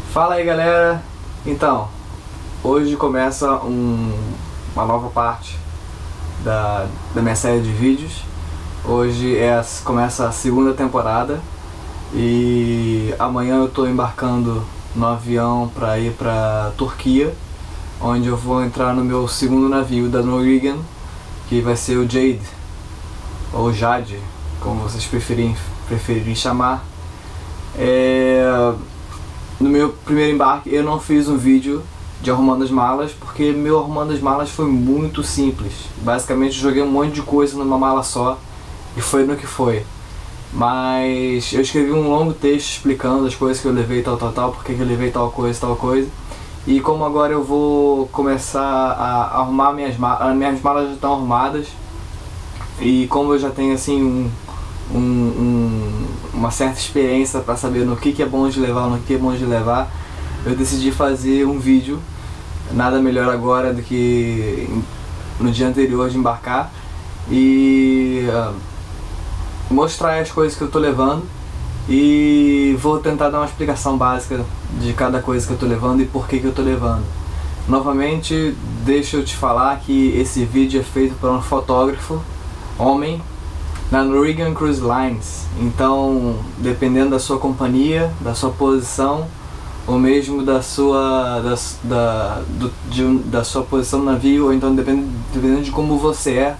Fala aí, galera. Então, hoje começa uma nova parte da minha série de vídeos. Hoje começa a segunda temporada e amanhã eu estou embarcando no avião para ir para Turquia, onde eu vou entrar no meu segundo navio da Norwegian, que vai ser o Jade, ou Jade, como vocês preferirem chamar. No meu primeiro embarque eu não fiz um vídeo de arrumando as malas, porque meu arrumando as malas foi muito simples. Basicamente joguei um monte de coisa numa mala só e foi no que foi. Mas eu escrevi um longo texto explicando as coisas que eu levei, tal, porque eu levei tal coisa. E como agora eu vou começar a arrumar minhas malas já estão arrumadas. E como eu já tenho assim uma certa experiência para saber no que é bom de levar, no que é bom de levar, eu decidi fazer um vídeo. Nada melhor agora do que no dia anterior de embarcar e mostrar as coisas que eu tô levando, e vou tentar dar uma explicação básica de cada coisa que eu tô levando e por que eu tô levando. Novamente, deixa eu te falar que esse vídeo é feito por um fotógrafo homem na Norwegian Cruise Lines. Então, dependendo da sua companhia, da sua posição, ou mesmo da sua posição no navio, ou então dependendo de como você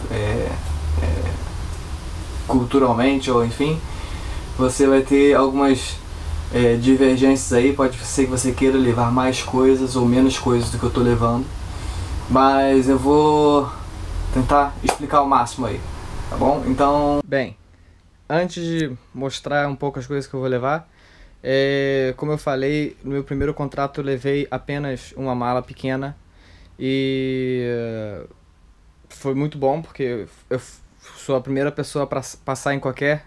culturalmente, ou enfim, você vai ter algumas divergências aí. Pode ser que você queira levar mais coisas ou menos coisas do que eu tô levando, mas eu vou tentar explicar o máximo aí, tá bom? Então, bem, antes de mostrar um pouco as coisas que eu vou levar, como eu falei, no meu primeiro contrato eu levei apenas uma mala pequena e foi muito bom, porque eu sou a primeira pessoa para passar em qualquer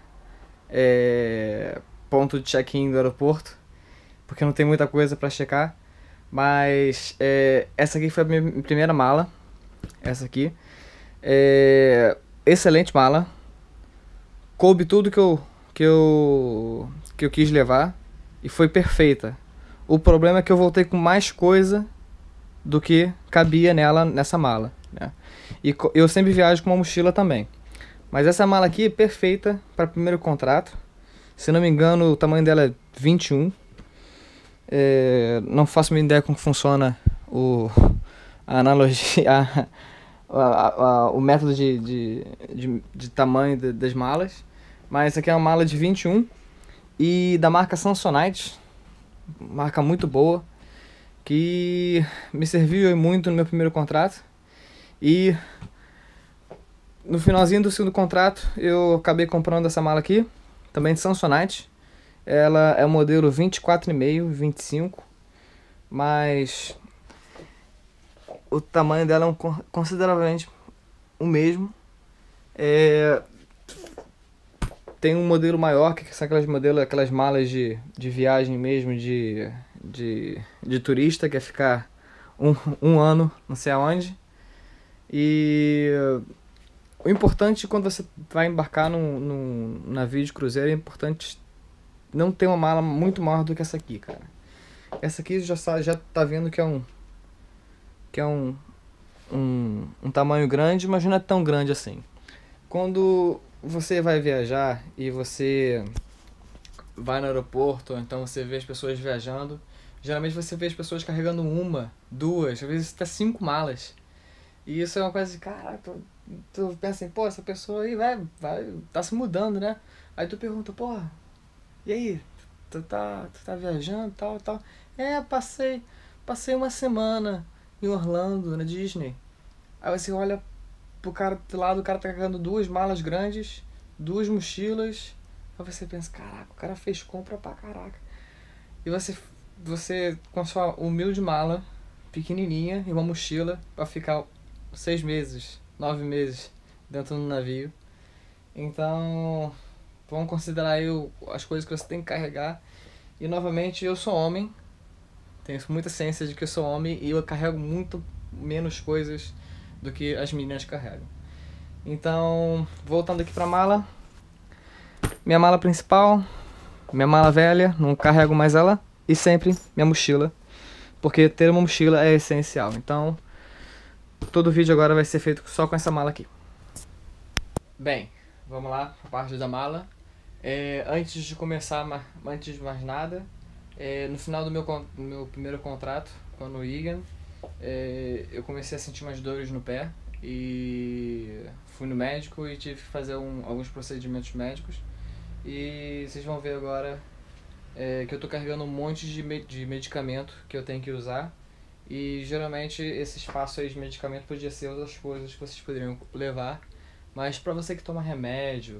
ponto de check-in do aeroporto, porque não tem muita coisa para checar. Mas essa aqui foi a minha primeira mala, essa aqui. Excelente mala, coube tudo que eu quis levar e foi perfeita. O problema é que eu voltei com mais coisa do que cabia nessa mala, né? E eu sempre viajo com uma mochila também. Mas essa mala aqui é perfeita para o primeiro contrato. Se não me engano, o tamanho dela é 21. Não faço minha ideia como funciona a analogia, o método de tamanho das malas. Mas essa aqui é uma mala de 21 e da marca Samsonite, marca muito boa, que me serviu muito no meu primeiro contrato. E no finalzinho do segundo contrato eu acabei comprando essa mala aqui, também de Samsonite. Ela é o modelo 24,5, 25, mas o tamanho dela é consideravelmente o mesmo. Tem um modelo maior, que são aquelas malas de viagem mesmo, de turista, que é ficar um ano não sei aonde. E o importante quando você vai embarcar num navio de cruzeiro, é importante não ter uma mala muito maior do que essa aqui, cara. Essa aqui já tá vendo que é um tamanho grande, mas não é tão grande assim. Quando você vai viajar e você vai no aeroporto, ou então você vê as pessoas viajando, geralmente você vê as pessoas carregando uma, duas, às vezes até 5 malas. E isso é uma coisa de, caraca, tu pensa assim, pô, essa pessoa aí tá se mudando, né? Aí tu pergunta, pô, e aí, tu tá viajando, tal. Passei uma semana em Orlando, na Disney. Aí você olha pro cara do lado, o cara tá carregando 2 malas grandes, 2 mochilas. Aí você pensa, caraca, o cara fez compra pra caraca. E você com a sua humilde mala, pequenininha, e uma mochila pra ficar 6 meses, 9 meses dentro do navio. Então, vamos considerar aí as coisas que você tem que carregar. E novamente, eu sou homem, tenho muita ciência de que eu sou homem e eu carrego muito menos coisas do que as meninas carregam. Então, voltando aqui pra minha mala principal, minha mala velha, não carrego mais ela, e sempre minha mochila, porque ter uma mochila é essencial. Então, todo vídeo agora vai ser feito só com essa mala aqui. Bem, vamos lá, a parte da mala. Antes de começar, antes de mais nada, no final do meu primeiro contrato com a Noigan, eu comecei a sentir umas dores no pé e fui no médico e tive que fazer alguns procedimentos médicos. E vocês vão ver agora que eu tô carregando um monte de medicamento que eu tenho que usar. E geralmente esse espaço aí de medicamento podia ser outras coisas que vocês poderiam levar. Mas pra você que toma remédio,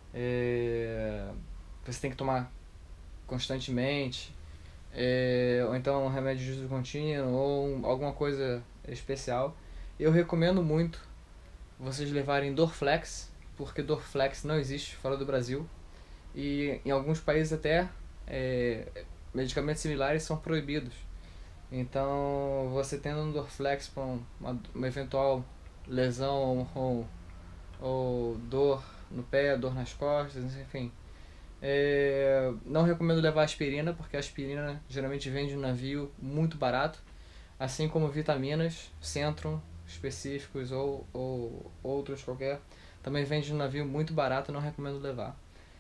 você tem que tomar constantemente, ou então um remédio de uso contínuo ou alguma coisa especial, eu recomendo muito vocês levarem Dorflex, porque Dorflex não existe fora do Brasil e em alguns países até medicamentos similares são proibidos. Então você tendo um Dorflex para uma eventual lesão ou dor no pé, dor nas costas, enfim. Não recomendo levar aspirina, porque a aspirina geralmente vem de um navio muito barato, assim como vitaminas, Centrum específicos ou outros qualquer, também vem de um navio muito barato, não recomendo levar.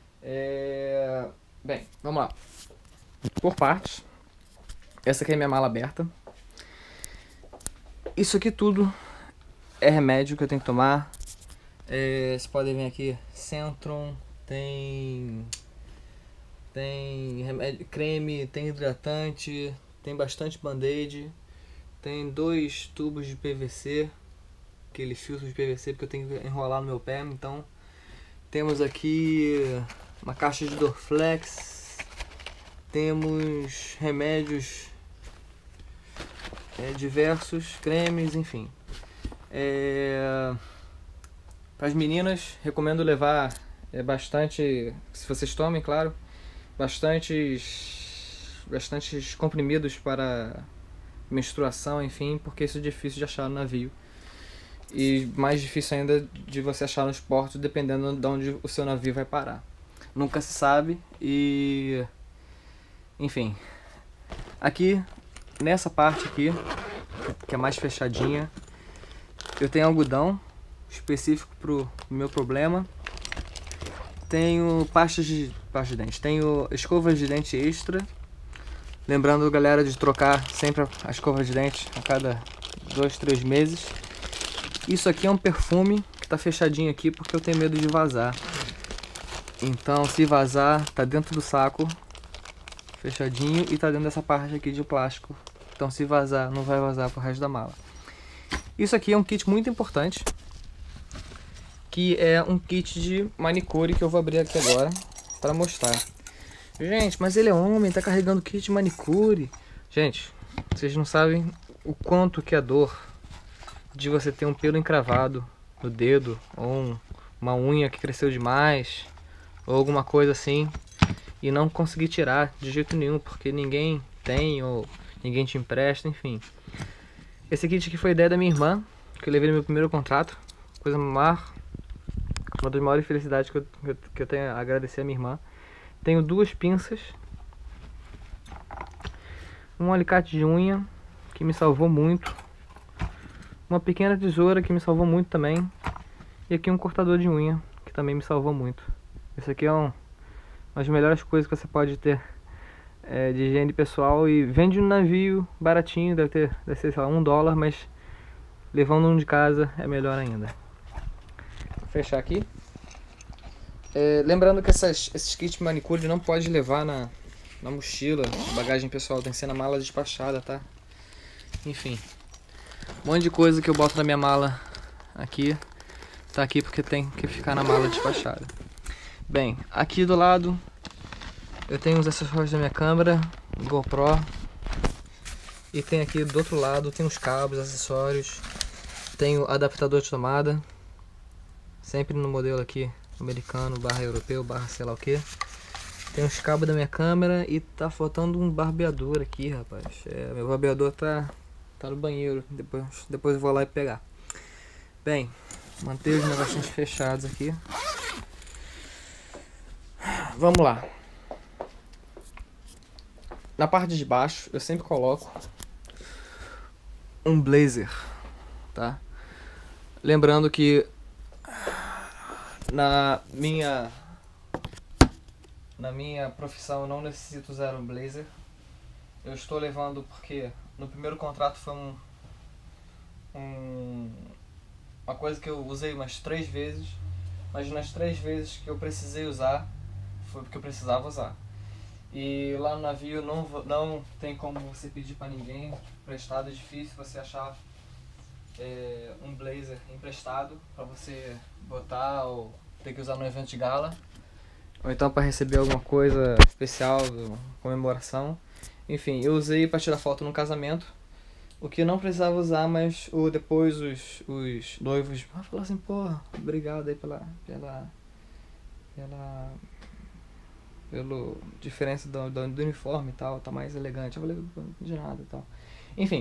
Bem, vamos lá. Por partes. Essa aqui é minha mala aberta. Isso aqui tudo é remédio que eu tenho que tomar. Vocês podem ver aqui, Centrum, tem remédio, creme, tem hidratante, tem bastante band-aid, tem 2 tubos de PVC, aquele filtro de PVC porque eu tenho que enrolar no meu pé. Então temos aqui uma caixa de Dorflex, temos remédios diversos, cremes, enfim. Para as meninas, recomendo levar bastante, se vocês tomem, claro, bastantes comprimidos para menstruação, enfim, porque isso é difícil de achar no navio. E mais difícil ainda de você achar nos portos, dependendo de onde o seu navio vai parar. Nunca se sabe e... Enfim. Aqui, nessa parte aqui, que é mais fechadinha, eu tenho algodão específico pro meu problema. Tenho pastas de dente, tenho escovas de dente extra. Lembrando, galera, de trocar sempre a escova de dente a cada 2, 3 meses. Isso aqui é um perfume que tá fechadinho aqui porque eu tenho medo de vazar. Então, se vazar, tá dentro do saco, fechadinho, e tá dentro dessa parte aqui de plástico. Então, se vazar, não vai vazar pro resto da mala. Isso aqui é um kit muito importante, que é um kit de manicure que eu vou abrir aqui agora para mostrar. Gente, mas ele é homem, tá carregando kit de manicure. Gente, vocês não sabem o quanto que é dor de você ter um pelo encravado no dedo, ou uma unha que cresceu demais, ou alguma coisa assim, e não conseguir tirar de jeito nenhum, porque ninguém tem, ou ninguém te empresta, enfim. Esse kit aqui foi ideia da minha irmã, que eu levei no meu primeiro contrato. Uma das maiores felicidades que eu tenho a agradecer a minha irmã. Tenho 2 pinças, um alicate de unha que me salvou muito, uma pequena tesoura que me salvou muito também, e aqui um cortador de unha que também me salvou muito. Esse aqui é uma das melhores coisas que você pode ter de higiene pessoal, e vende no navio baratinho, deve ser, sei lá, $1, mas levando um de casa é melhor ainda. Vou fechar aqui. Lembrando que esses kits de manicure não pode levar na mochila, bagagem pessoal, tem que ser na mala despachada, tá? Enfim, um monte de coisa que eu boto na minha mala aqui, tá aqui porque tem que ficar na mala despachada. Bem, aqui do lado eu tenho os acessórios da minha câmera, GoPro, e tem aqui do outro lado, tem os cabos, acessórios, tenho adaptador de tomada, sempre no modelo aqui, americano, /europeu, sei lá o que. Tem os cabos da minha câmera e tá faltando um barbeador aqui, rapaz. Meu barbeador tá no banheiro, depois eu vou lá e pegar. Bem, manter os negocinhos fechados aqui. Vamos lá. na parte de baixo eu sempre coloco um blazer, tá? Lembrando que na minha profissão eu não necessito usar um blazer. Eu estou levando porque no primeiro contrato foi uma coisa que eu usei umas 3 vezes, mas nas 3 vezes que eu precisei usar foi porque eu precisava usar. E lá no navio não tem como você pedir para ninguém emprestado, é difícil você achar um blazer emprestado para você botar ou ter que usar no evento de gala, ou então para receber alguma coisa especial, comemoração. Enfim, eu usei para tirar foto no casamento, o que eu não precisava usar, mas depois os noivos falaram assim, pô, obrigado aí pela diferença do uniforme e tal, tá mais elegante. Eu falei, de nada e tal. Enfim,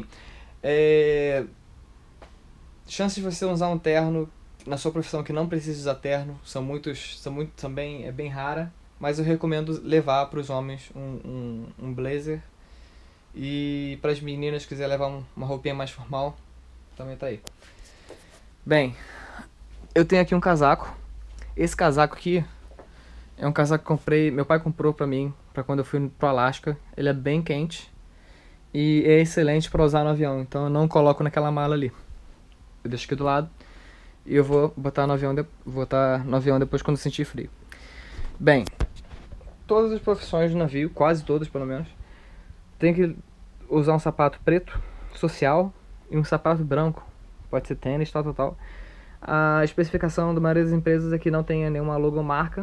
chances de você usar um terno na sua profissão que não precisa usar terno também é bem rara, mas eu recomendo levar para os homens um blazer, e para as meninas que quiser levar uma roupinha mais formal, também tá aí. Bem, eu tenho aqui um casaco. Esse casaco aqui é um casaco que comprei, meu pai comprou pra mim, pra quando eu fui pro Alasca. Ele é bem quente e é excelente pra usar no avião, então eu não coloco naquela mala ali. Eu deixo aqui do lado e eu vou botar no avião, depois quando sentir frio. Bem, todas as profissões do navio, quase todas pelo menos, tem que usar um sapato preto, social, e um sapato branco. Pode ser tênis, tal. A especificação da maioria das empresas é que não tenha nenhuma logomarca.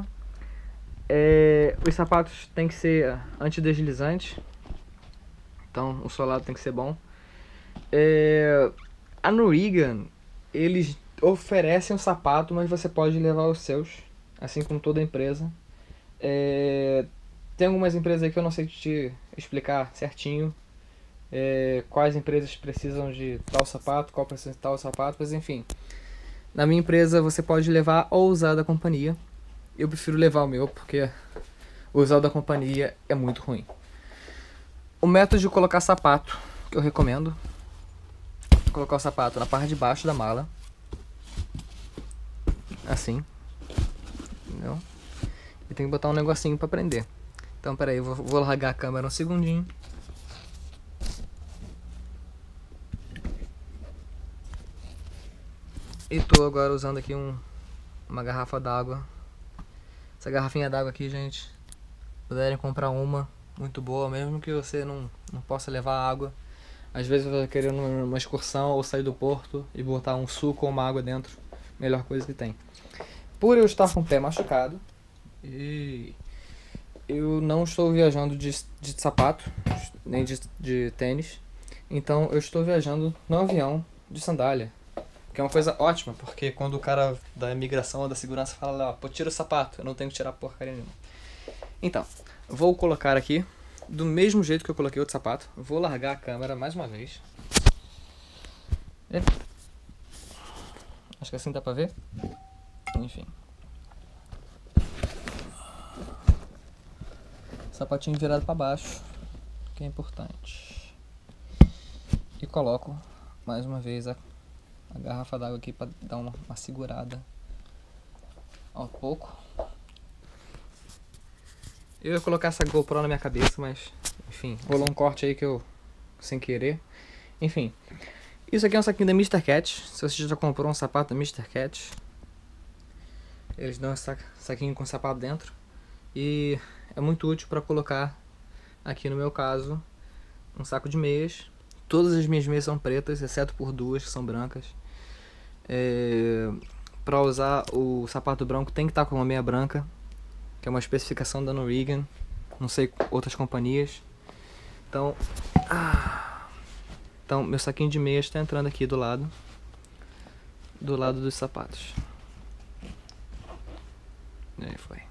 Os sapatos tem que ser antideslizantes, então o solado tem que ser bom. A Norwegian, eles oferecem um sapato, mas você pode levar os seus, assim como toda empresa. Tem algumas empresas aí que eu não sei te explicar certinho quais empresas precisam de tal sapato, qual precisa de tal sapato, mas enfim. Na minha empresa você pode levar ou usar da companhia. Eu prefiro levar o meu porque usar o da companhia é muito ruim. O método de colocar sapato que eu recomendo: colocar o sapato na parte de baixo da mala, assim, entendeu? E tem que botar um negocinho pra prender. Então peraí, eu vou largar a câmera um segundinho. E tô agora usando aqui uma garrafa d'água. Essa garrafinha d'água aqui, gente, puderem comprar uma, muito boa, mesmo que você não possa levar água. Às vezes você vai querer uma excursão ou sair do porto e botar um suco ou uma água dentro, melhor coisa que tem. Por eu estar com o pé machucado e eu não estou viajando de sapato, nem de tênis, então eu estou viajando no avião de sandália. Que é uma coisa ótima, porque quando o cara da imigração ou da segurança fala, ó, pô, tira o sapato, eu não tenho que tirar porcaria nenhuma. Então, vou colocar aqui, do mesmo jeito que eu coloquei outro sapato, vou largar a câmera mais uma vez. Acho que assim dá pra ver. Enfim. Sapatinho virado pra baixo, que é importante. E coloco mais uma vez a garrafa d'água aqui para dar uma segurada ao pouco. Eu ia colocar essa GoPro na minha cabeça, mas enfim, rolou um corte aí que eu sem querer. Enfim, isso aqui é um saquinho da Mr. Cat. Se você já comprou um sapato da Mr. Cat, eles dão esse saquinho com sapato dentro e é muito útil para colocar aqui, no meu caso, um saco de meias. Todas as minhas meias são pretas, exceto por 2 que são brancas. Para usar o sapato branco tem que estar com uma meia branca, que é uma especificação da Norwegian, não sei outras companhias. Então meu saquinho de meias está entrando aqui do lado dos sapatos. E aí foi.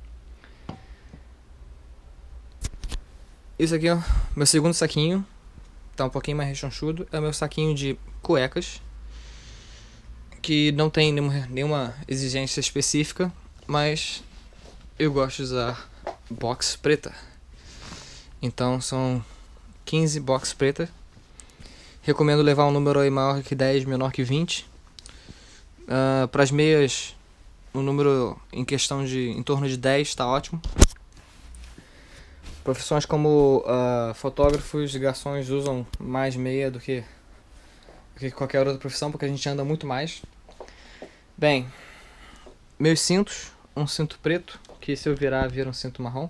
Isso aqui é o meu segundo saquinho, tá um pouquinho mais rechonchudo. É o meu saquinho de cuecas, que não tem nenhuma exigência específica, mas eu gosto de usar box preta. Então são 15 box pretas. Recomendo levar um número aí maior que 10, menor que 20. Para as meias, o número em questão de em torno de 10 está ótimo. Profissões como fotógrafos e garçons usam mais meia do que qualquer outra profissão, porque a gente anda muito mais. Bem, meus cintos, um cinto preto, que se eu virar, vira um cinto marrom.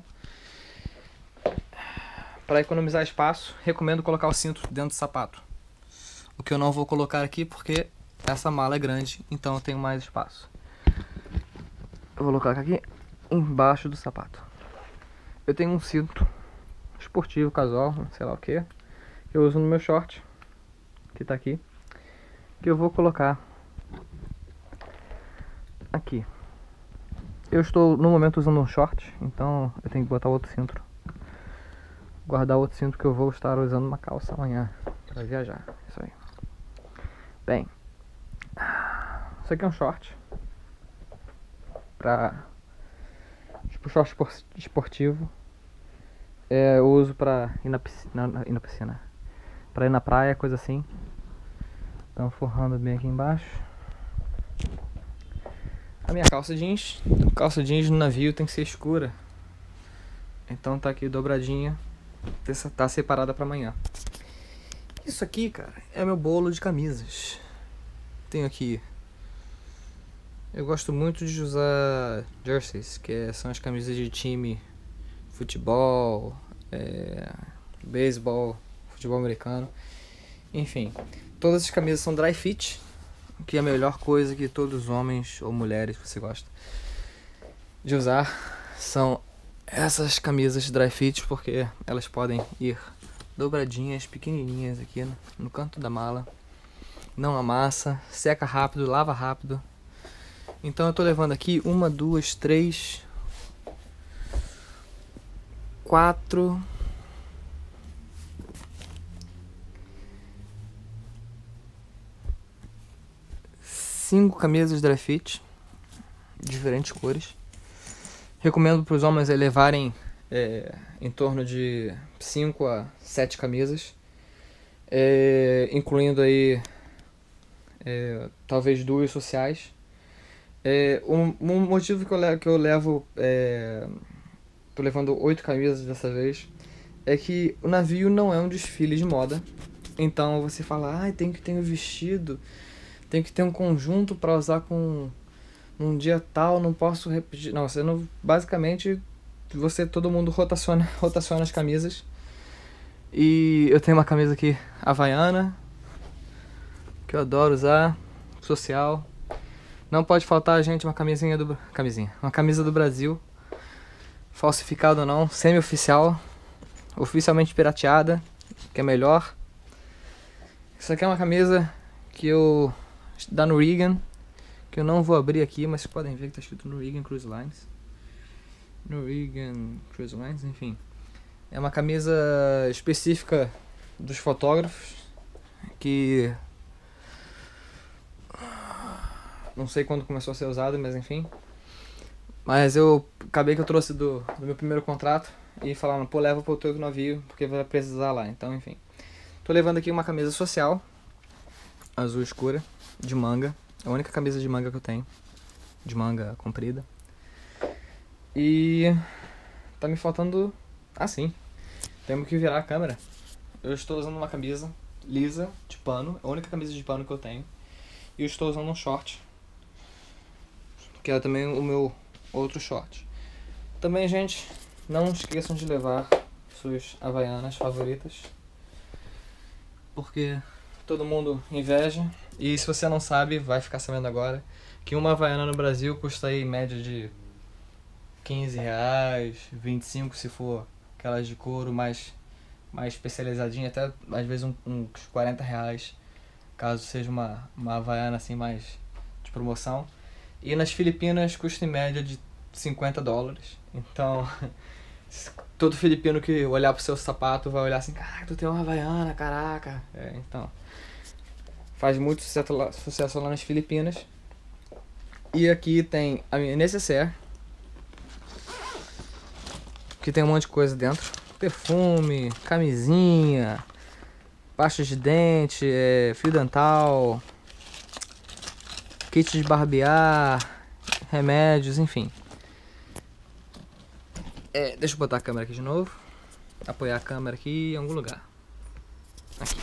Para economizar espaço, recomendo colocar o cinto dentro do sapato. O que eu não vou colocar aqui porque essa mala é grande, então eu tenho mais espaço. Eu vou colocar aqui embaixo do sapato. Eu tenho um cinto esportivo, casual, sei lá o que eu uso no meu short, que tá aqui, que eu vou colocar aqui. Eu estou no momento usando um short, então eu tenho que botar outro cinto, guardar outro cinto que eu vou estar usando uma calça amanhã para viajar. Isso aí. Bem, isso aqui é um short tipo short esportivo. Eu uso pra ir na piscina, pra ir na praia, coisa assim. Então forrando bem aqui embaixo. A minha calça jeans no navio tem que ser escura, então tá aqui dobradinha, tá separada pra amanhã. Isso aqui, cara, é meu bolo de camisas. Tenho aqui, eu gosto muito de usar jerseys, que são as camisas de time, futebol, beisebol, futebol americano, enfim. Todas as camisas são dry fit, que é a melhor coisa que todos os homens ou mulheres que você gosta de usar são essas camisas dry fit, porque elas podem ir dobradinhas, pequenininhas aqui no canto da mala, não amassa, seca rápido, lava rápido. Então eu tô levando aqui 1, 2, 3, 4, 5 camisas dry fit, diferentes cores. Recomendo para os homens levarem em torno de 5 a 7 camisas, incluindo aí talvez 2 sociais. Um motivo que eu levo, tô levando 8 camisas dessa vez, é que o navio não é um desfile de moda. Então você fala, tem que ter um vestido, tem que ter um conjunto para usar com num dia tal, não posso repetir. Não, você não, basicamente todo mundo rotaciona as camisas. E eu tenho uma camisa aqui havaiana, que eu adoro usar, social. Não pode faltar, gente, uma uma camisa do Brasil, falsificada ou não, semi-oficial, oficialmente pirateada, que é melhor. Isso aqui é uma camisa da Norwegian, que eu não vou abrir aqui, mas vocês podem ver que tá escrito Norwegian Cruise Lines. Norwegian Cruise Lines, enfim. É uma camisa específica dos fotógrafos, que não sei quando começou a ser usada, mas enfim. Mas acabei que eu trouxe do meu primeiro contrato e falaram, leva pro teu navio, porque vai precisar lá, então enfim. Tô levando aqui uma camisa social, azul escura, de manga. É a única camisa de manga que eu tenho, de manga comprida. E tá me faltando, temos que virar a câmera. Eu estou usando uma camisa lisa, de pano, a única camisa de pano que eu tenho. E eu estou usando um short, que é também o meu outro short. Também, gente, não esqueçam de levar suas havaianas favoritas, porque todo mundo inveja. E se você não sabe, vai ficar sabendo agora, que uma havaiana no Brasil custa aí em média de R$15, 25 se for aquelas de couro mais especializadinha, até às vezes uns R$40, caso seja uma havaiana assim mais de promoção. E nas Filipinas custa em média de $50. Então todo filipino que olhar pro seu sapato vai olhar assim, caraca, tu tem uma havaiana, caraca. Então faz muito sucesso lá nas Filipinas. E aqui tem a minha necessaire, que tem um monte de coisa dentro, perfume, camisinha, pasta de dente, fio dental, kit de barbear, remédios, enfim. Deixa eu botar a câmera aqui de novo. Apoiar a câmera aqui em algum lugar. Aqui.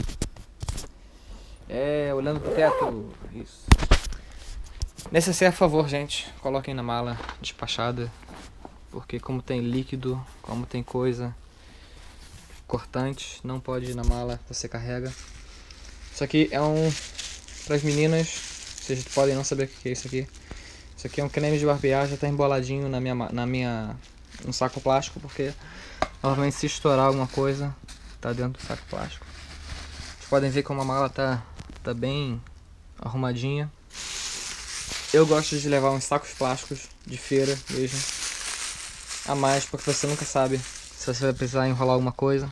Olhando pro teto. Isso. Necessário, a favor, gente. Coloquem na mala despachada. Porque como tem líquido, como tem coisa cortante, não pode ir na mala, você carrega. Isso aqui é para as meninas. Vocês podem não saber o que é isso aqui. Isso aqui é um creme de barbear, já tá emboladinho no saco plástico, porque novamente se estourar alguma coisa, tá dentro do saco plástico. Vocês podem ver como a mala tá bem arrumadinha. Eu gosto de levar uns sacos plásticos de feira mesmo, a mais, porque você nunca sabe se você vai precisar enrolar alguma coisa.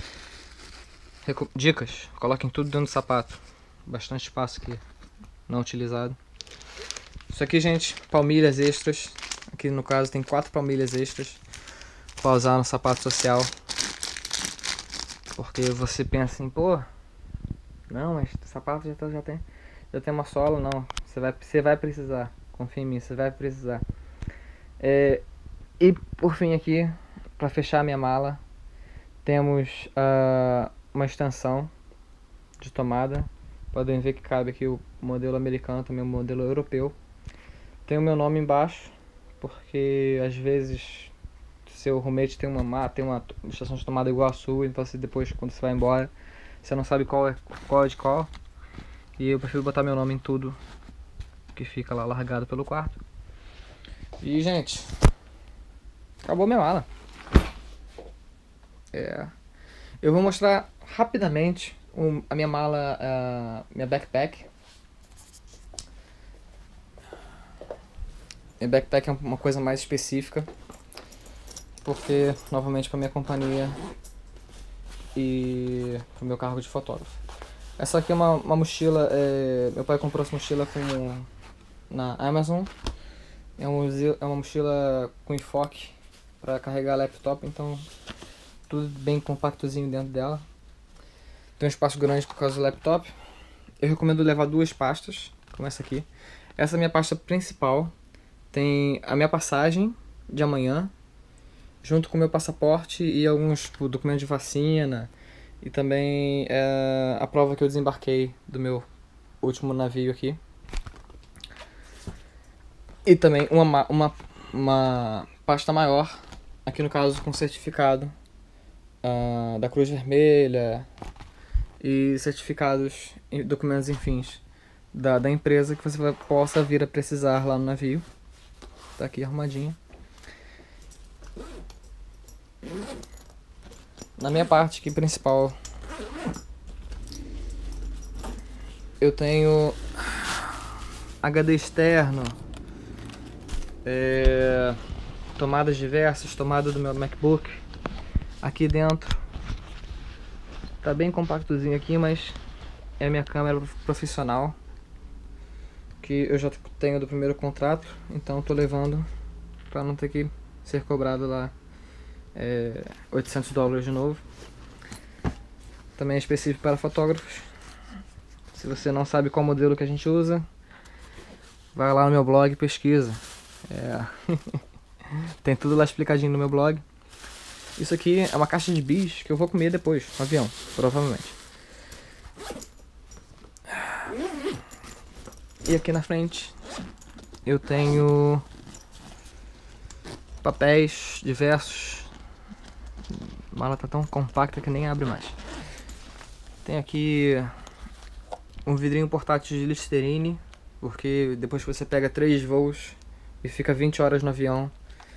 Dicas: coloquem tudo dentro do sapato. Bastante espaço aqui não utilizado. Isso aqui, gente, palmilhas extras. Aqui no caso tem 4 palmilhas extras para usar no sapato social. Porque você pensa assim, pô, não, mas o sapato já tem uma sola. Não, você vai precisar. Confia em mim, você vai precisar. E por fim aqui, para fechar a minha mala, temos uma extensão de tomada. Podem ver que cabe aqui o modelo americano, também o modelo europeu. Tem o meu nome embaixo, porque às vezes seu roommate tem uma estação de tomada igual a sua, então você depois, quando você vai embora, você não sabe qual é de qual. E eu prefiro botar meu nome em tudo que fica lá largado pelo quarto. E, gente, acabou minha mala. Eu vou mostrar rapidamente a minha mala, minha backpack. Minha backpack é uma coisa mais específica, porque novamente para minha companhia e para o meu cargo de fotógrafo. Essa aqui é uma mochila, meu pai comprou essa mochila na Amazon. É uma mochila com enfoque para carregar laptop, então tudo bem compactozinho dentro dela. Tem um espaço grande por causa do laptop. Eu recomendo levar 2 pastas, como essa aqui. Essa é a minha pasta principal. Tem a minha passagem de amanhã, junto com o meu passaporte e alguns documentos de vacina. E também a prova que eu desembarquei do meu último navio aqui. E também uma pasta maior, aqui no caso com certificado da Cruz Vermelha e certificados e documentos, enfim, da empresa que você possa vir a precisar lá no navio. Tá aqui arrumadinho. Na minha parte aqui principal, eu tenho HD externo, tomadas diversas, tomada do meu MacBook. Aqui dentro tá bem compactozinho aqui, mas é a minha câmera profissional, que eu já tenho do primeiro contrato, então tô levando para não ter que ser cobrado lá $800 de novo. Também é específico para fotógrafos. Se você não sabe qual modelo que a gente usa, vai lá no meu blog e pesquisa. Tem tudo lá explicadinho no meu blog. Isso aqui é uma caixa de bis que eu vou comer depois no avião, provavelmente. E aqui na frente eu tenho papéis diversos. A mala tá tão compacta que nem abre mais. Tem aqui um vidrinho portátil de Listerine, porque depois que você pega 3 voos e fica 20 horas no avião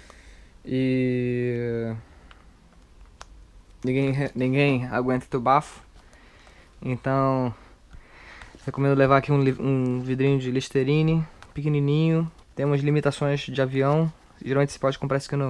e ninguém aguenta teu bafo, então recomendo levar aqui um vidrinho de Listerine pequenininho. Tem umas limitações de avião, geralmente você pode comprar isso aqui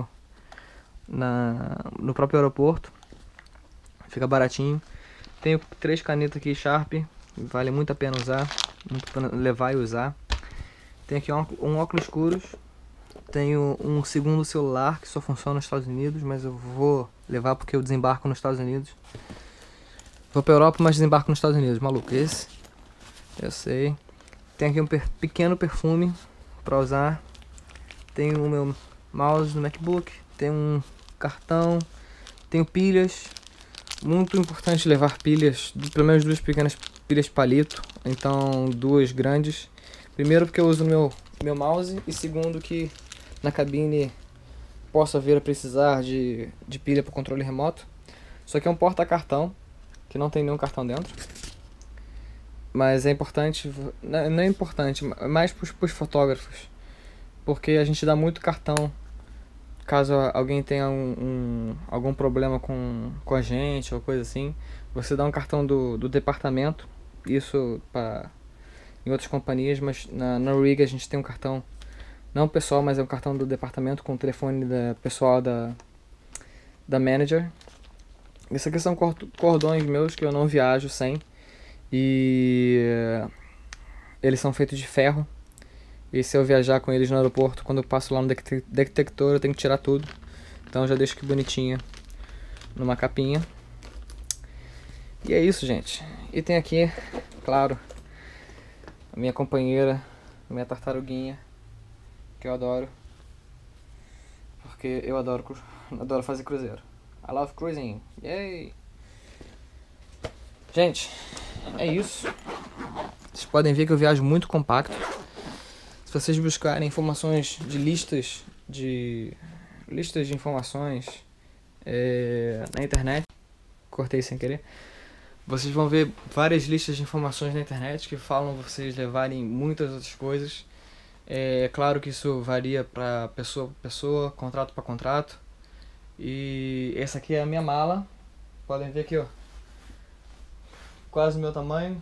no próprio aeroporto, fica baratinho. Tenho 3 canetas aqui Sharp, vale muito a pena usar, muito a pena levar e usar. Tem aqui um óculos escuros, tenho um segundo celular que só funciona nos Estados Unidos, mas eu vou levar porque eu desembarco nos Estados Unidos. Vou pra Europa, mas desembarco nos Estados Unidos. Maluco, esse? Eu sei. Tem aqui um pequeno perfume pra usar. Tenho o meu mouse no MacBook. Tenho um cartão. Tenho pilhas. Muito importante levar pilhas, pelo menos 2 pequenas pilhas palito. Então 2 grandes. Primeiro porque eu uso no meu mouse. E segundo que na cabine possa vir a precisar de pilha para o controle remoto. Isso aqui é um porta-cartão, que não tem nenhum cartão dentro. Mas é importante, não é importante, é mais para os fotógrafos. Porque a gente dá muito cartão caso alguém tenha algum problema com a gente ou coisa assim. Você dá um cartão do departamento, isso em outras companhias, mas na Rig a gente tem um cartão, não pessoal, mas é um cartão do departamento com o telefone pessoal da manager. Isso aqui são cordões meus que eu não viajo sem. E eles são feitos de ferro. E se eu viajar com eles no aeroporto, quando eu passo lá no detector, eu tenho que tirar tudo. Então eu já deixo aqui bonitinha numa capinha. E é isso, gente. E tem aqui, claro, a minha companheira, a minha tartaruguinha, que eu adoro. Porque eu adoro fazer cruzeiro. I love cruising. Yay! Gente, é isso. Vocês podem ver que eu viajo muito compacto. Se vocês buscarem informações de listas de informações na internet, cortei sem querer, vocês vão ver várias listas de informações na internet que falam vocês levarem muitas outras coisas. É claro que isso varia para pessoa para pessoa, contrato para contrato. E essa aqui é a minha mala. Podem ver aqui, ó, quase o meu tamanho.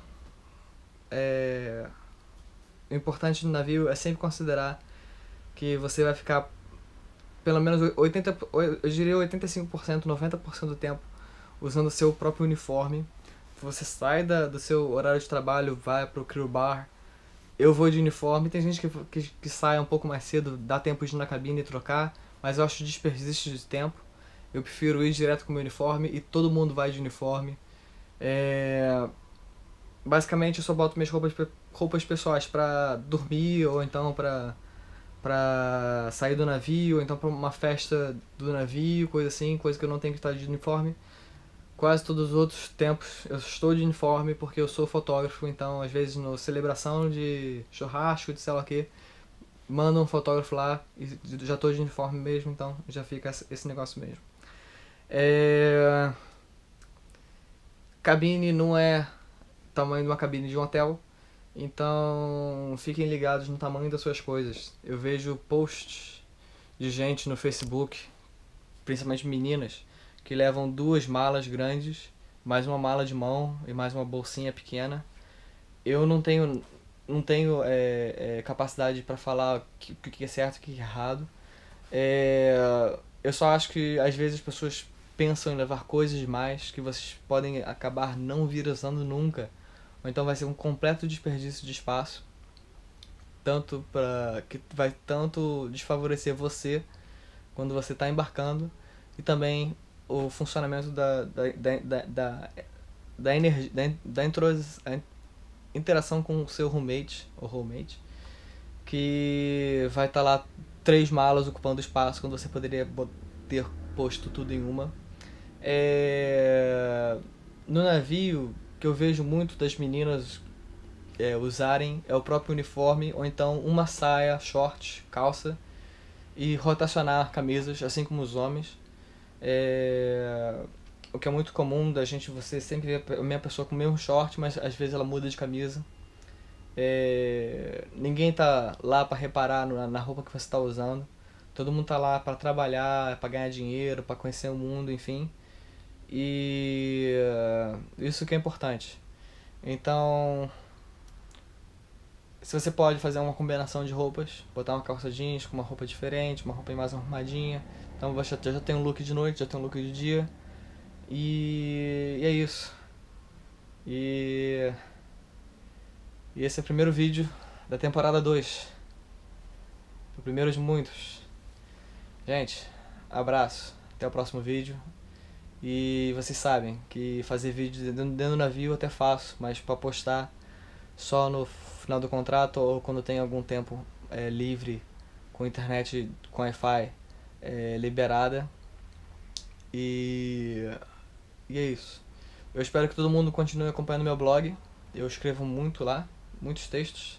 O importante no navio é sempre considerar que você vai ficar pelo menos 80%, eu diria 85%, 90% do tempo usando o seu próprio uniforme. Você sai do seu horário de trabalho, vai pro crew bar. Eu vou de uniforme, tem gente que sai um pouco mais cedo, dá tempo de ir na cabine e trocar, mas eu acho desperdício de tempo. Eu prefiro ir direto com o meu uniforme e todo mundo vai de uniforme. Basicamente eu só boto minhas roupas pessoais pra dormir, ou então pra sair do navio, ou então pra uma festa do navio, coisa assim, coisa que eu não tenho que estar de uniforme. Quase todos os outros tempos eu estou de uniforme porque eu sou fotógrafo, então às vezes na celebração de churrasco, de sei lá o que, manda um fotógrafo lá e já estou de uniforme mesmo, então já fica esse negócio mesmo. Cabine não é tamanho de uma cabine de um hotel, então fiquem ligados no tamanho das suas coisas. Eu vejo posts de gente no Facebook, principalmente meninas, que levam 2 malas grandes, mais uma mala de mão e mais uma bolsinha pequena. Eu não tenho capacidade para falar o que é certo e o que é errado. Eu só acho que às vezes as pessoas pensam em levar coisas demais que vocês podem acabar não vir usando nunca, ou então vai ser um completo desperdício de espaço, que vai tanto desfavorecer você quando você está embarcando, e também o funcionamento da interação com o seu roommate ou roommate, que vai estar lá 3 malas ocupando espaço quando você poderia ter posto tudo em uma. No navio, que eu vejo muito das meninas usarem é o próprio uniforme, ou então uma saia, short, calça, e rotacionar camisas, assim como os homens. O que é muito comum você sempre vê a mesma pessoa com o mesmo short, mas às vezes ela muda de camisa. Ninguém tá lá para reparar na roupa que você está usando. Todo mundo tá lá para trabalhar, para ganhar dinheiro, para conhecer o mundo, enfim. E isso que é importante. Então, se você pode fazer uma combinação de roupas, botar uma calça jeans com uma roupa diferente, uma roupa mais arrumadinha, então você já tem um look de noite, já tem um look de dia. E é isso. E esse é o primeiro vídeo da temporada 2. O primeiro de muitos. Gente, abraço. Até o próximo vídeo. E vocês sabem que fazer vídeo dentro do navio eu até faço, mas para postar só no final do contrato ou quando tem algum tempo livre com internet, com Wi-Fi liberada. E é isso. Eu espero que todo mundo continue acompanhando meu blog. Eu escrevo muito lá, muitos textos.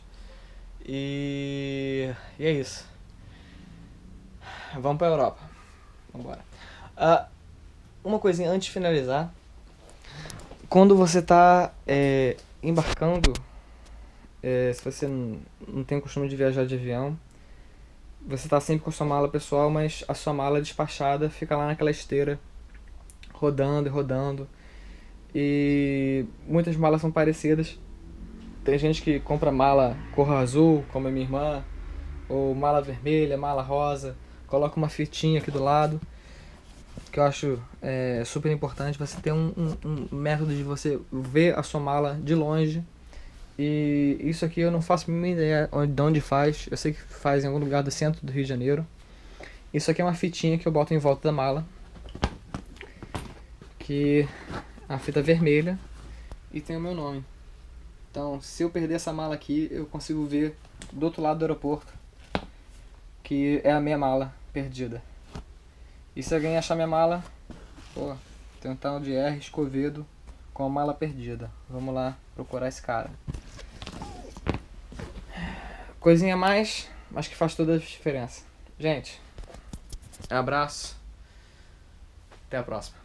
E é isso. Vamos pra Europa. Vambora. Uma coisinha antes de finalizar. Quando você está embarcando, se você não tem o costume de viajar de avião, você está sempre com a sua mala pessoal, mas a sua mala despachada fica lá naquela esteira, rodando e rodando. E muitas malas são parecidas. Tem gente que compra mala cor azul, como a minha irmã, ou mala vermelha, mala rosa, coloca uma fitinha aqui do lado, que eu acho super importante. Você ter um método de você ver a sua mala de longe. E isso aqui eu não faço a mínima ideia de onde faz. Eu sei que faz em algum lugar do centro do Rio de Janeiro. Isso aqui é uma fitinha que eu boto em volta da mala, que é a fita vermelha, e tem o meu nome. Então, se eu perder essa mala aqui, eu consigo ver do outro lado do aeroporto que é a minha mala perdida. E se alguém achar minha mala, pô, tem um tal de R. Escovedo com a mala perdida. Vamos lá procurar esse cara. Coisinha a mais, mas que faz toda a diferença. Gente, abraço. Até a próxima.